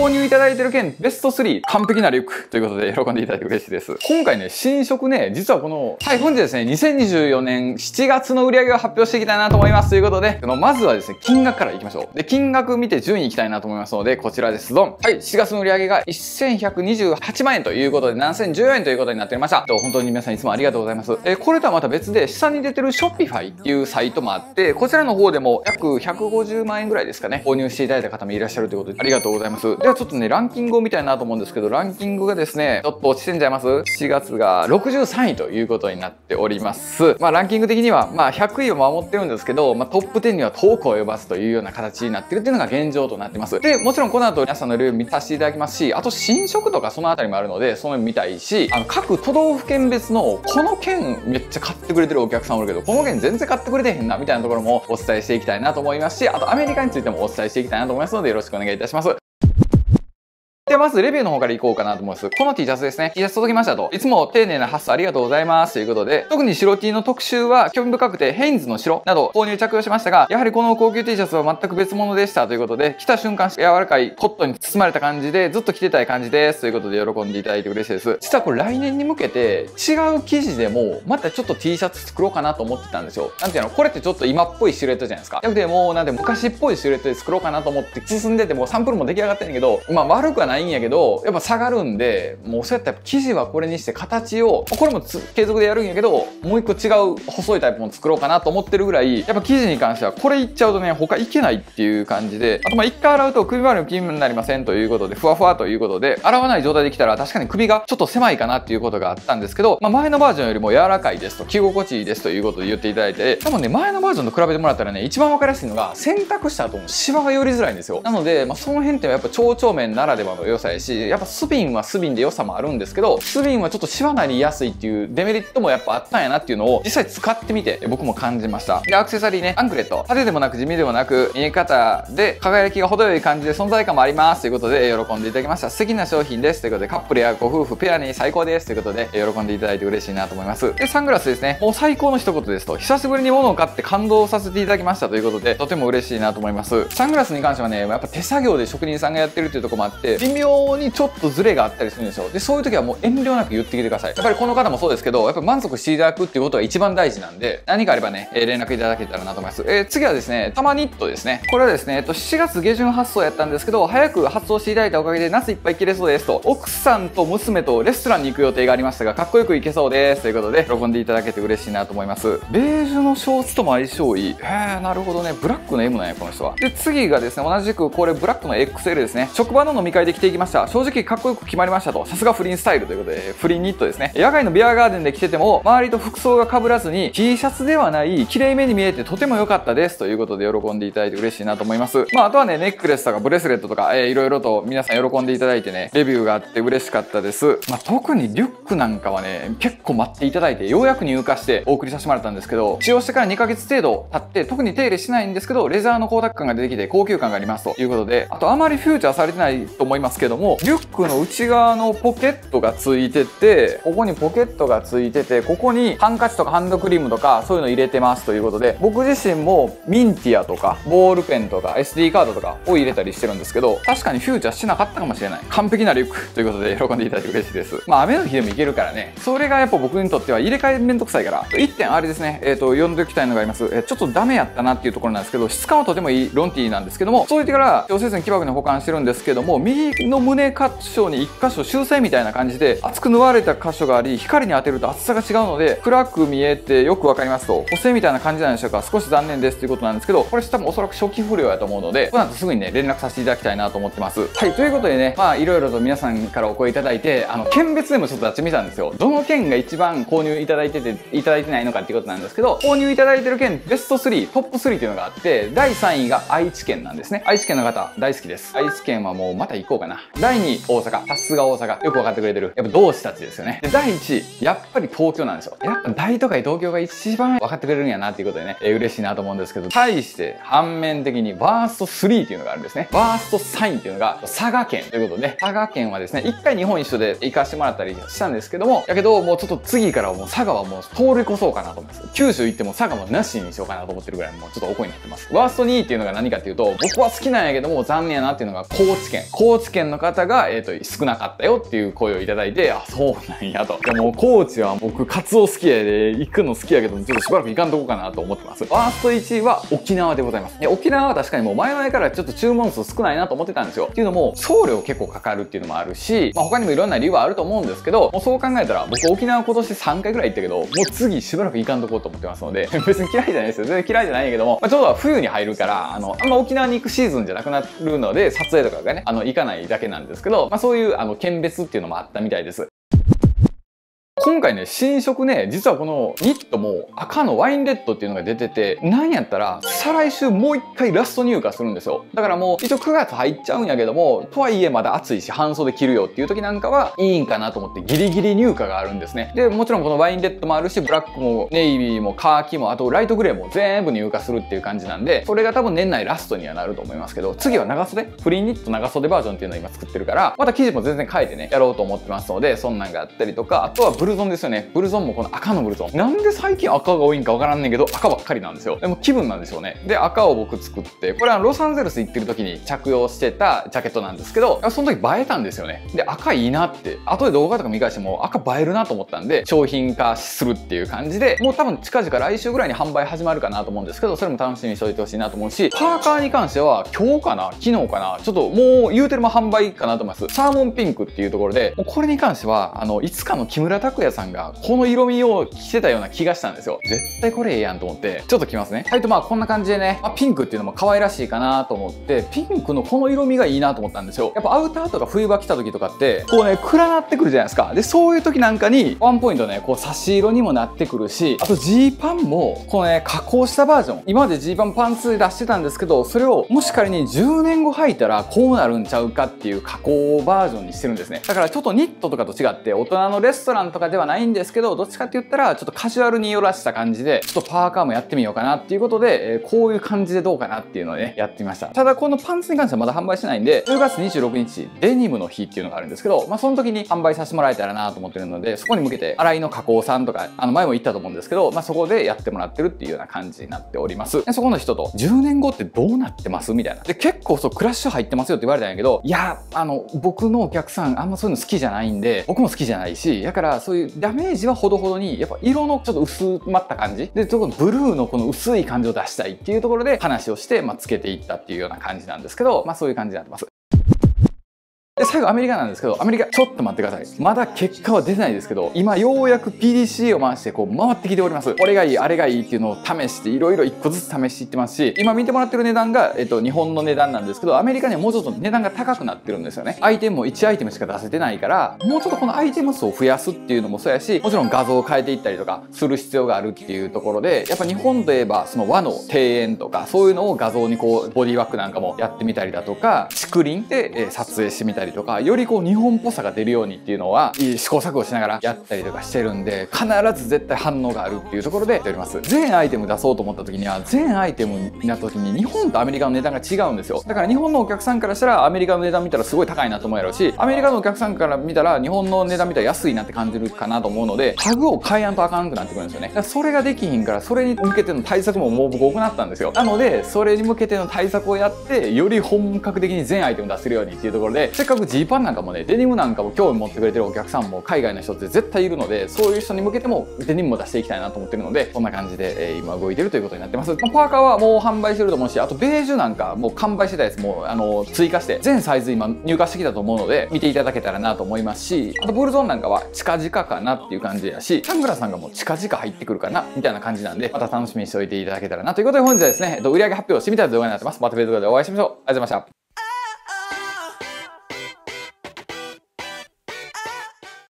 購入いただいてる件ベスト3完璧なリュックということで喜んでいただいて嬉しいです。今回ね、新色ね、実はこの、はい、本日ですね、2024年7月の売り上げを発表していきたいなと思います。ということで、まずはですね、金額からいきましょう。で、金額見て順位いきたいなと思いますので、こちらです。ドン。はい、7月の売り上げが1128万円ということで、7014円ということになっておりました。本当に皆さんいつもありがとうございます。これとはまた別で、下に出てる Shopify っていうサイトもあって、こちらの方でも約150万円ぐらいですかね、購入していただいた方もいらっしゃるということで、ありがとうございます。ではちょっとね、ランキングを見たいなと思うんですけど、ランキングがですね、ちょっと落ちてんじゃいます ?7 月が63位ということになっております。まあランキング的には、まあ100位を守ってるんですけど、まあトップ10には遠く及ばずというような形になってるっていうのが現状となってます。で、もちろんこの後皆さんのレビュー見させていただきますし、あと新色とかそのあたりもあるので、その見たいし、各都道府県別のこの県めっちゃ買ってくれてるお客さんおるけど、この県全然買ってくれてへんなみたいなところもお伝えしていきたいなと思いますし、あとアメリカについてもお伝えしていきたいなと思いますので、よろしくお願いいたします。ではまずレビューの方からいこうかなと思います。この T シャツですね。T シャツ届きましたと。いつも丁寧な発送ありがとうございます。ということで、特に白 T の特集は興味深くて、ヘインズの白など購入着用しましたが、やはりこの高級 T シャツは全く別物でしたということで、着た瞬間柔らかいコットンに包まれた感じで、ずっと着てたい感じです。ということで喜んでいただいて嬉しいです。実はこれ来年に向けて違う生地でも、またちょっと T シャツ作ろうかなと思ってたんですよ。なんていうの、これってちょっと今っぽいシルエットじゃないですか。逆でもうなんで昔っぽいシルエットで作ろうかなと思って進んでて、もうサンプルも出来上がってんねんけど、まあ悪くはないんやけど、やっぱ下がるんで、もうそうやったら生地はこれにして形を、これも継続でやるんやけど、もう一個違う細いタイプも作ろうかなと思ってるぐらい、やっぱ生地に関してはこれいっちゃうとね、他いけないっていう感じで、あとまあ一回洗うと首周りの気になりませんということで、ふわふわということで、洗わない状態できたら確かに首がちょっと狭いかなっていうことがあったんですけど、まあ前のバージョンよりも柔らかいですと、着心地いいですということで言っていただいて、多分ね、前のバージョンと比べてもらったらね、一番わかりやすいのが、洗濯した後もシワが寄りづらいんですよ。なので、まあその辺ってやっぱ蝶々面ならではの良さやし、やっぱスピンはスピンで良さもあるんですけど、スピンはちょっとシワになりやすいっていうデメリットもやっぱあったんやなっていうのを実際使ってみて僕も感じました。で、アクセサリーね、アンクレット。派手でもなく地味でもなく、見え方で輝きが程よい感じで存在感もありますということで喜んでいただきました。素敵な商品ですということで、カップルやご夫婦、ペアに最高ですということで喜んでいただいて嬉しいなと思います。で、サングラスですね。もう最高の一言ですと、久しぶりに物を買って感動させていただきましたということで、とても嬉しいなと思います。サングラスに関してはね、やっぱ手作業で職人さんがやってるっていうところもあって、微妙にちょっとズレがあったりするんですよ。で、そういう時はもう遠慮なく言ってきてください。やっぱりこの方もそうですけど、やっぱ満足していただくっていうことが一番大事なんで、何かあればね、連絡いただけたらなと思います。次はですね、タマニットですね。これはですね、7月下旬発送やったんですけど、早く発送していただいたおかげで夏いっぱい着れそうですと、奥さんと娘とレストランに行く予定がありましたが、かっこよく行けそうですということで、喜んでいただけて嬉しいなと思います。ベージュのショーツとも相性いい。なるほどね。ブラックの M なんや、この人は。で、次がですね、同じくこれブラックの XL ですね。職場の飲み会で着ていきました。正直かっこよく決まりましたと。さすがフリースタイルということで、フリーニットですね。野外のビアガーデンで着てても、周りと服装が被らずに、T シャツではない、綺麗めに見えてとても良かったですということで喜んでいただいて嬉しいなと思います。まあ、あとはね、ネックレスとかブレスレットとか、いろいろと皆さん喜んでいただいてね、レビューがあって嬉しかったです。まあ、特にリュックなんかはね、結構待っていただいて、ようやく入荷してお送りさせてもらったんですけど、使用してから2ヶ月程度経って、特に手入れしないんですけど、レザーの光沢感が出てきて高級感がありますということで、あとあまりフューチャーされてないと思いますけども、リュックの内側のポケットがついてて、ここにポケットがついてて、ここにハンカチとかハンドクリームとかそういうの入れてますということで、僕自身もミンティアとかボールペンとか SD カードとかを入れたりしてるんですけど、確かにフューチャーしなかったかもしれない。完璧なリュックということで喜んでいただいて嬉しいです。まあ雨の日でもいけるからね、それがやっぱ僕にとっては入れ替えめんどくさいから、1点あれですね、読んでおきたいのがあります。ちょっとダメやったなっていうところなんですけど、質感はとてもいいロンティーなんですけども、そう言ってから調整線木箱に保管してるんですけども、右の胸箇所に1箇所修正みたいな感じで厚く縫われた箇所があり、光に当てると厚さが違うので暗く見えてよくわかりますと、補正みたいな感じなんでしょうか。少し残念ですということなんですけど、これ多分おそらく初期不良やと思うので、この後すぐにね連絡させていただきたいなと思ってます。はい、ということでね、まあいろいろと皆さんからお声いただいて、県別でもちょっとやってみたんですよ。どの県が一番購入いただいてないのかっていうことなんですけど、購入いただいてる県ベスト3、トップ3っていうのがあって、第3位が愛知県なんですね。愛知県の方大好きです。愛知県はもうまた行こうかな。第2位大阪、さすが大阪、よく分かってくれてる、やっぱ同志たちですよね。で第1位やっぱり東京なんですよ。やっぱ大都会東京が一番分かってくれるんやなっていうことでね、嬉しいなと思うんですけど、対して反面的にワースト3っていうのがあるんですね。ワースト3位っていうのが佐賀県ということで、佐賀県はですね、1回日本一緒で行かしてもらったりしたんですけども、やけどもうちょっと次からはもう佐賀はもう通り越そうかなと思います。九州行っても佐賀もなしにしようかなと思ってるぐらいもうちょっとおこになってます。ワースト2位っていうのが何かっていうと、僕は好きなんやけども残念やなっていうのが高知県件の方が、少なかったよっていう声をいただいて、あ、そうなんやと。でも、高知は僕、カツオ好きやで、行くの好きやけど、ちょっとしばらく行かんとこかなと思ってます。ワースト1位は沖縄でございます。で、沖縄は確かにもう前々からちょっと注文数少ないなと思ってたんですよ。っていうのも、送料結構かかるっていうのもあるし、他にもいろんな理由はあると思うんですけど、もうそう考えたら、僕沖縄今年3回ぐらい行ったけど、もう次しばらく行かんとこうと思ってますので、別に嫌いじゃないですよ。全然嫌いじゃないんやけども、ちょうど冬に入るから、あんま沖縄に行くシーズンじゃなくなるので、撮影とかがね、行かないだけなんですけど、そういう、県別っていうのもあったみたいです。今回ね、新色ね、実はこのニットも赤のワインレッドっていうのが出てて、なんやったら、再来週もう一回ラスト入荷するんですよ。だからもう一応9月入っちゃうんやけども、とはいえまだ暑いし半袖着るよっていう時なんかはいいんかなと思ってギリギリ入荷があるんですね。で、もちろんこのワインレッドもあるし、ブラックもネイビーもカーキも、あとライトグレーも全部入荷するっていう感じなんで、それが多分年内ラストにはなると思いますけど、次は長袖フリーニット長袖バージョンっていうのを今作ってるから、また生地も全然変えてね、やろうと思ってますので、そんなんがあったりとか、あとはブルゾンですよね。ブルゾンもこの赤のブルゾン。なんで最近赤が多いんかわからんねんけど、赤ばっかりなんですよ。でも気分なんでしょうね。で、赤を僕作って、これはロサンゼルス行ってる時に着用してたジャケットなんですけど、その時映えたんですよね。で、赤いいなって、後で動画とか見返しても赤映えるなと思ったんで、商品化するっていう感じで、もう多分近々来週ぐらいに販売始まるかなと思うんですけど、それも楽しみにしておいてほしいなと思うし、パーカーに関しては今日かな昨日かなちょっともう言うてるも販売かなと思います。サーモンピンクっていうところで、もうこれに関しては、いつかの木村拓哉さんがこの色味を着てたような気がしたんですよ。絶対これええやんと思って、ちょっと着ますね。はいとこんな感じでね、ピンクっていうのも可愛らしいかなと思って、ピンクのこの色味がいいなと思ったんですよ。やっぱアウターとか冬場着た時とかって、こうね、暗なってくるじゃないですか。で、そういう時なんかに、ワンポイントね、こう差し色にもなってくるし、あとジーパンも、このね、加工したバージョン。今までジーパンパンツで出してたんですけど、それをもし仮に10年後履いたらこうなるんちゃうかっていう加工バージョンにしてるんですね。だからちょっとニットとかと違って、大人のレストランとかではないんですけど、どっちかって言ったら、ちょっとカジュアルによらした感じで、ちょっとパーカーもやってみようかなっていうことで、こういう感じでどうかなっていうのをね、やってみました。ただこのパンツに関してはまだ販売してないんで、10月26日、デニムの日っていうのがあるんですけど、その時に販売させてもらえたらなと思ってるので、そこに向けて、洗いの加工さんとか、前も言ったと思うんですけど、そこでやってもらってるっていうような感じになっております。でそこの人と、10年後ってどうなってますみたいな。で、結構そう、クラッシュ入ってますよって言われたんやけど、いや、僕のお客さん、あんまそういうの好きじゃないんで、僕も好きじゃないし、だからそういうダメージはほどほどに、やっぱ色のちょっと薄まった感じで、ブルーのこの薄い感じを出したいっていうところで話をして、つけていったっていうような感じなんですけど、そういう感じになってます。で、最後アメリカなんですけど、アメリカ、ちょっと待ってください。まだ結果は出てないですけど、今ようやく PDCA を回してこう回ってきております。これがいい、あれがいいっていうのを試して、いろいろ1個ずつ試していってますし、今見てもらってる値段が、日本の値段なんですけど、アメリカにはもうちょっと値段が高くなってるんですよね。アイテムも1アイテムしか出せてないから、もうちょっとこのアイテム数を増やすっていうのもそうやし、もちろん画像を変えていったりとかする必要があるっていうところで、やっぱ日本といえば、その和の庭園とか、そういうのを画像にこう、ボディワックなんかもやってみたりだとか、竹林で撮影してみたりとか、よりこう日本っぽさが出るようにっていうのは試行錯誤しながらやったりとかしてるんで、必ず絶対反応があるっていうところでやっております。全アイテム出そうと思った時には、全アイテムになった時に日本とアメリカの値段が違うんですよ。だから日本のお客さんからしたらアメリカの値段見たらすごい高いなと思うやろうし、アメリカのお客さんから見たら日本の値段見たら安いなって感じるかなと思うので、タグを変えやんとあかんくなってくるんですよね。だからそれができひんから、それに向けての対策ももう僕行ったんですよ。なので、それに向けての対策をやって、より本格的に全アイテム出せるようにっていうところで、せっかくジーパンなんかもね、デニムなんかも興味持ってくれてるお客さんも海外の人って絶対いるので、そういう人に向けてもデニムも出していきたいなと思ってるので、こんな感じで、今動いてるということになってます。パーカーはもう販売してると思うし、あとベージュなんかもう完売してたやつも追加して全サイズ今入荷してきたと思うので見ていただけたらなと思いますし、あとブルゾンなんかは近々かなっていう感じやし、サングラスなんかも近々入ってくるかなみたいな感じなんで、また楽しみにしておいていただけたらなということで、本日はですね、売上発表してみたい動画になってます。また別の動画でお会いしましょう。ありがとうございました。